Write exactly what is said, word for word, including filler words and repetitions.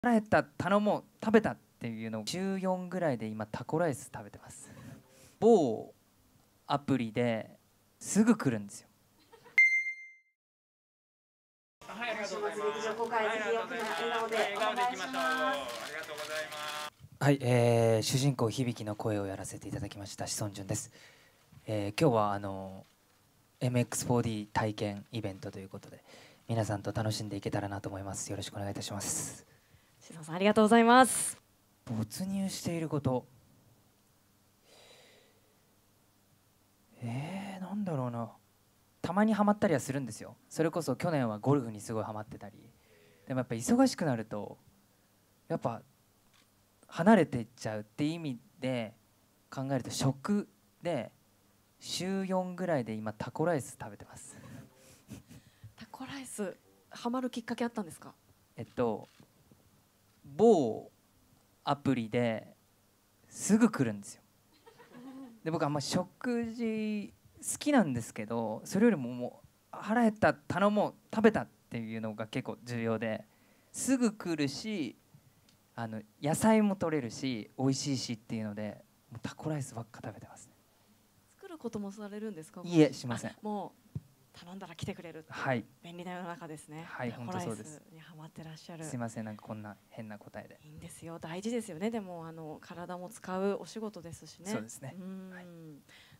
腹減った、頼もう、食べたっていうのを週よんぐらいで今タコライス食べてます。某アプリですぐ来るんですよ。 はい、ありがとうございます。劇場公開ぜひ大きな笑顔でお願いします。ありがとうございます。 はい、えー、主人公響の声をやらせていただきました志尊淳です。えー、今日はあの エムエックスフォーディー 体験イベントということで皆さんと楽しんでいけたらなと思います。よろしくお願いいたします。 志尊さんありがとうございます。 没入していること、えー、なんだろうな。たまにハマったりはするんですよ。それこそ去年はゴルフにすごいハマってたり。でもやっぱ忙しくなるとやっぱ離れていっちゃうっていう意味で考えると食で週よんぐらいで今タコライス食べてます。 タコライスハマるきっかけあったんですか？ えっと某アプリですぐ来るんですよ。で僕あんま食事好きなんですけど、それよりももう腹減った、頼もう、食べたっていうのが結構重要で、すぐ来るしあの野菜も取れるし美味しいしっていうのでもうタコライスばっか食べてますね。 作ることもされるんですか？ いいえ、しません。 もう頼んだら来てくれるっていう、 はい、 便利な世の中ですね。 はい、 タコライ本当そうです。 スにハマってらっしゃる。 すいません、なんかこんな変な答えで。 いいんですよ、大事ですよね。でもあの体も使うお仕事ですしね。 そうですね。 うん、 はい。